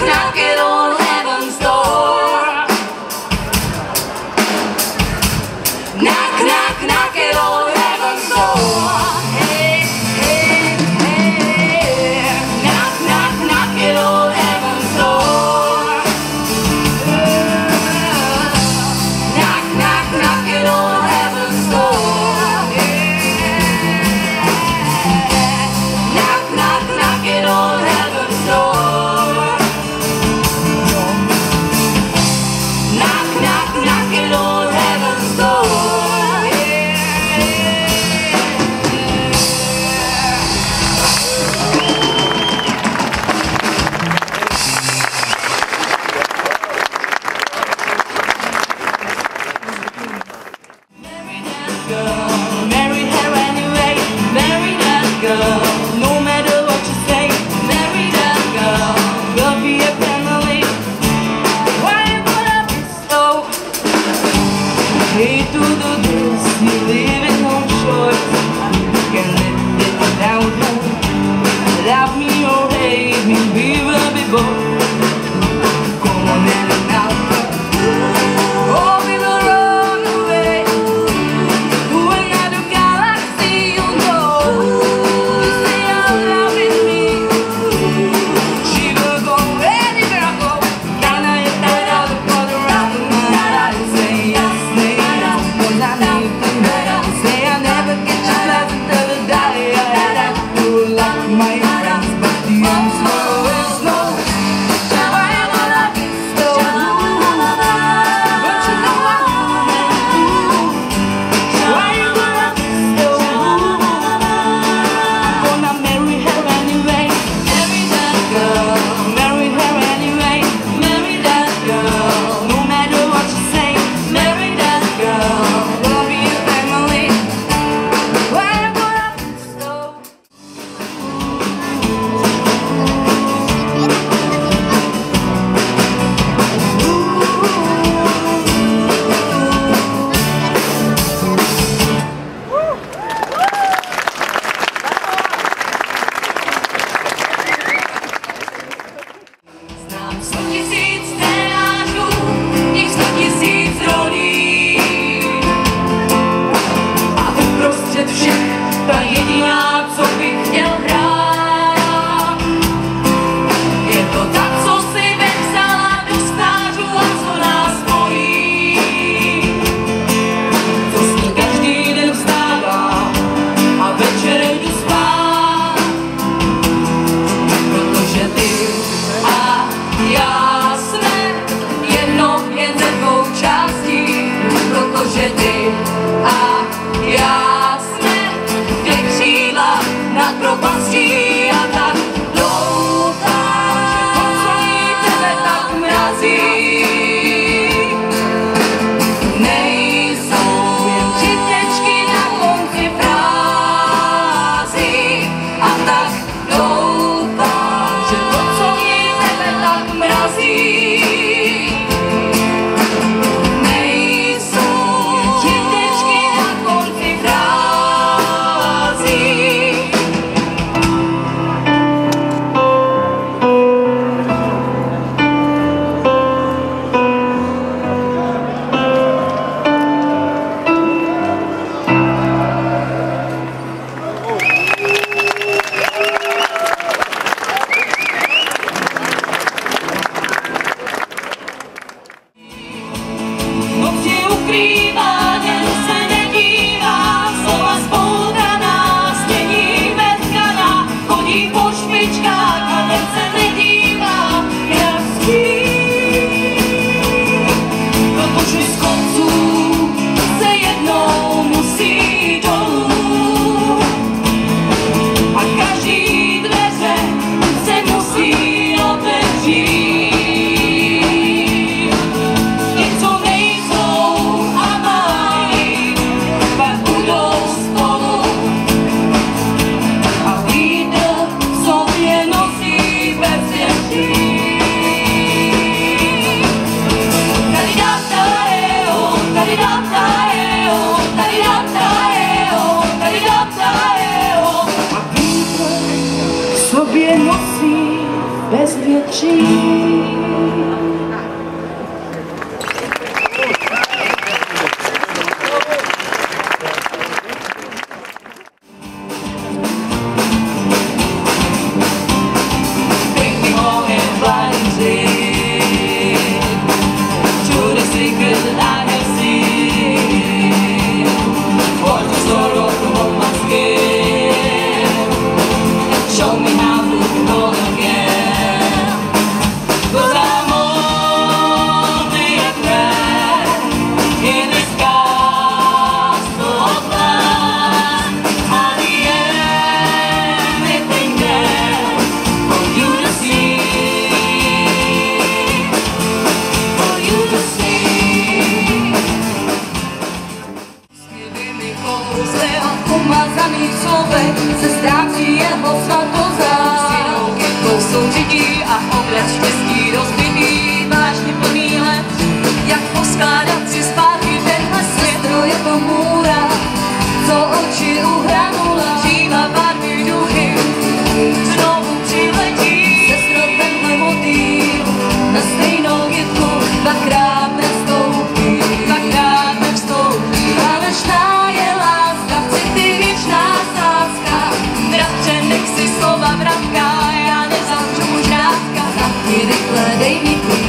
knock at on heaven's door. Knock, knock, knock at on heaven's door. Hey, hey, hey. Knock, knock, knock at on heaven's door. Knock, knock, knock at on heaven's door. Knock, knock, knock at on heaven's door. Knock, knock, knock at on heaven's door. Marry her anyway, marry that girl, no matter what you say, marry that girl, we'll be a family. Why you gonna be slow? Hate to do this, you live in home short, you can live it down home. Love me or hate me, we will be both. Come on in and out, oh we will run away. Mrazí. rychle, dej mi klíč.